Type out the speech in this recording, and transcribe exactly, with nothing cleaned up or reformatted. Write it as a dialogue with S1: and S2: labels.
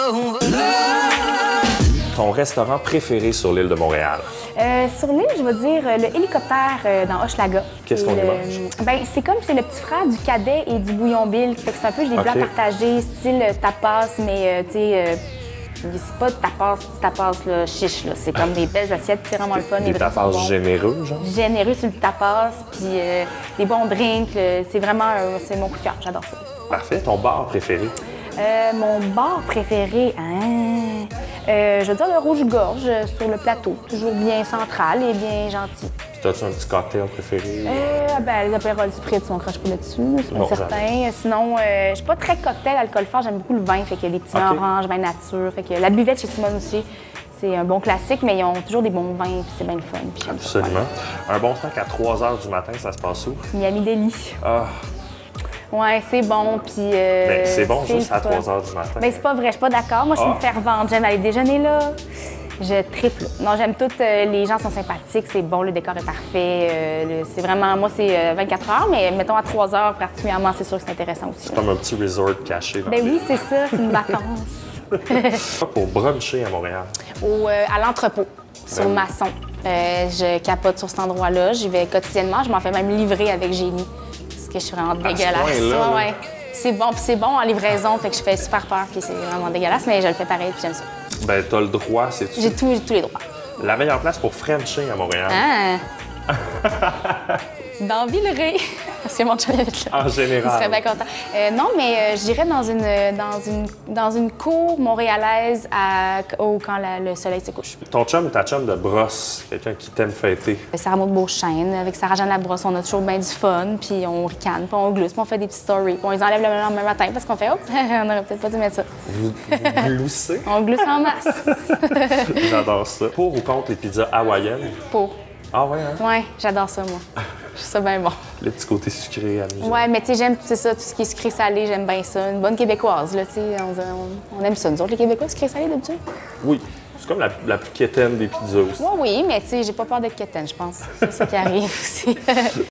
S1: Ton restaurant préféré sur l'île de Montréal?
S2: Euh, sur l'île, je vais dire euh, le hélicoptère euh, dans Hochelaga.
S1: Qu'est-ce qu'on y
S2: le...
S1: mange?
S2: Ben, c'est comme c'est le petit frère du cadet et du bouillon Bill. Fait que c'est un peu des
S1: Okay.
S2: plats partagés, style euh, tapas, mais euh, tu sais, euh, c'est pas de tapas, petit tapas là, chiche. Là. C'est comme des belles assiettes, c'est vraiment le fun.
S1: Des tapas
S2: bons.
S1: généreux, genre?
S2: Généreux sur le tapas, puis euh, des bons drinks. euh, c'est vraiment euh, c'est mon coup de cœur, j'adore ça.
S1: Parfait. Ton bar préféré?
S2: Euh, mon bar préféré, hein? Euh, je veux dire le rouge-gorge euh, sur le plateau. Toujours bien central et bien gentil.
S1: Puis t'as-tu un petit cocktail préféré?
S2: Euh, ben, les apérols spritz, on crache pas là-dessus, c'est
S1: Non,
S2: certain. Sinon, euh, je suis pas très cocktail, alcool fort, j'aime beaucoup le vin, fait qu'il y a des petits vins
S1: Okay.
S2: oranges, vin nature. Fait que la buvette chez Simone aussi, c'est un bon classique, mais ils ont toujours des bons vins, puis c'est bien le fun. Puis j'aime ça.
S1: Absolument. Un bon snack à trois heures du matin, ça se passe où?
S2: Miami Deli.
S1: Ah,
S2: Ouais, c'est bon, puis... Euh,
S1: ben, c'est bon juste à
S2: fun.
S1: trois heures du matin.
S2: Ben, c'est pas vrai, je suis pas d'accord. Moi, je suis
S1: Ah.
S2: une fervente. J'aime aller déjeuner là. Je triple. Non, j'aime tout. euh, les gens sont sympathiques, c'est bon, le décor est parfait. euh, le- c'est vraiment... Moi, c'est euh, vingt-quatre heures, mais mettons à trois heures particulièrement, c'est sûr que c'est intéressant aussi.
S1: C'est comme un petit resort caché dans
S2: Ben
S1: l'île.
S2: oui, c'est ça, c'est une vacance.
S1: Pour bruncher à Montréal.
S2: Au, euh, à l'entrepôt, sur
S1: Ben oui.
S2: Masson. Euh, je capote sur cet endroit-là. J'y vais quotidiennement. Je m'en fais même livrer avec génie. Parce que je suis vraiment
S1: ce
S2: dégueulasse.
S1: point-là, là.
S2: Ouais, ouais. C'est bon, puis c'est bon en livraison, fait que je fais super peur, puis c'est vraiment dégueulasse, mais je le fais pareil, puis j'aime ça.
S1: Ben, t'as le droit, c'est tout.
S2: J'ai tout- j'ai tous les droits.
S1: La meilleure place pour Frencher à Montréal.
S2: Ah! Dans Villeray, parce que mon chum habite là.
S1: En général.
S2: Il serait bien content. Euh, non, mais euh, je dirais dans une, dans, une, dans une cour montréalaise à, au, quand la- le soleil se couche.
S1: Ton chum ou ta chum de brosse, quelqu'un qui t'aime fêter.
S2: Sarah Maud Beauchesne, avec Sarah-Jeanne Labrosse, on a toujours bien du fun, puis on ricane, puis on glousse, puis on fait des petites stories, puis on les enlève le lendemain matin parce qu'on fait « Hop, on aurait peut-être pas dû mettre ça
S1: Vous, vous gloussez? »
S2: On glousse en masse.
S1: J'adore ça. Pour ou contre les pizzas hawaïennes?
S2: Pour.
S1: Ah ouais, hein?
S2: Ouais, j'adore ça, moi. Je trouve ça bien bon.
S1: Le petit côté sucré, amusant.
S2: Ouais, mais tu sais, j'aime, c'est ça, tout ce qui est sucré-salé, j'aime bien ça. Une bonne québécoise, là, tu sais, on, on, on aime ça. Nous autres, les Québécois, sucré-salé d'habitude?
S1: Oui. C'est comme la, la plus quétaine des pizzas aussi.
S2: Ouais, oui, mais tu sais, j'ai pas peur d'être quétaine, je pense. C'est ça qui arrive aussi.